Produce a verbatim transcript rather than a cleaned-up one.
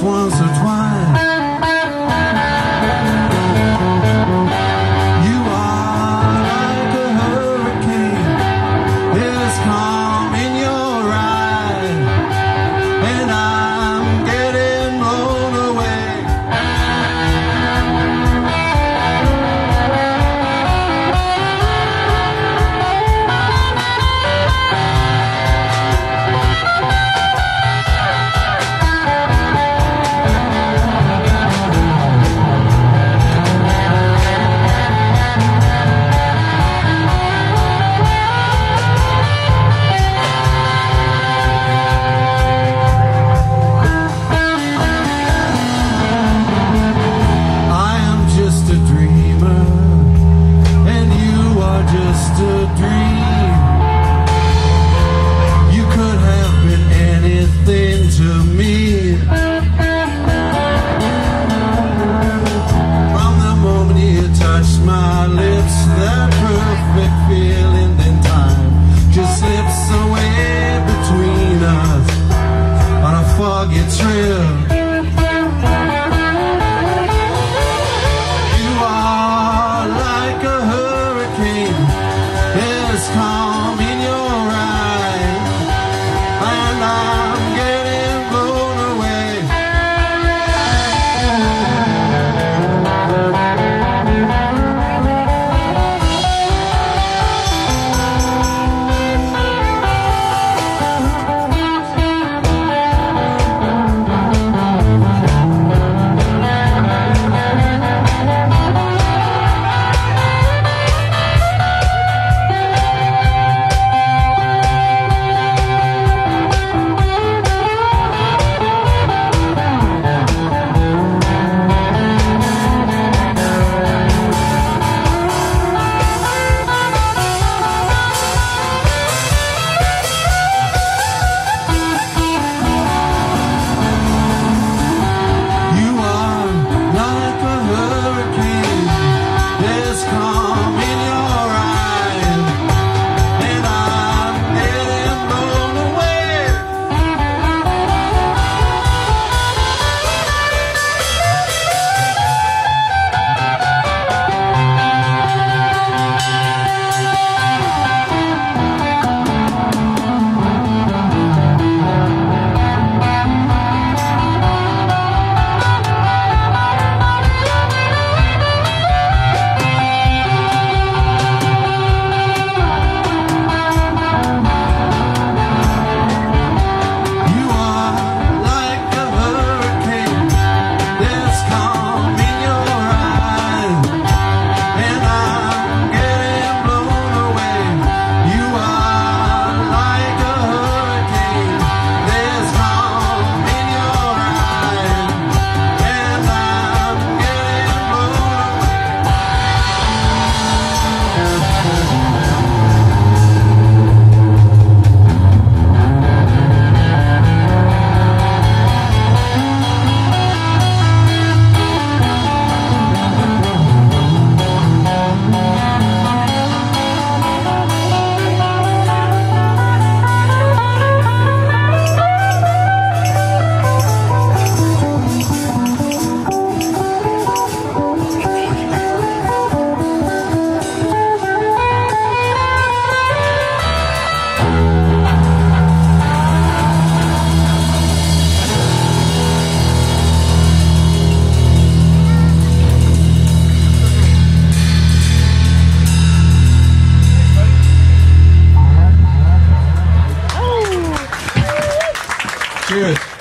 once or twice. You are like a hurricane. There's calm in your eyes, and I'm getting blown away. Just a dream. You could have been anything to me. From the moment you touched my lips, that perfect feeling, then time just slips away between us on a foggy trail. Calm in your eyes, and I'm getting blown away. Cheers.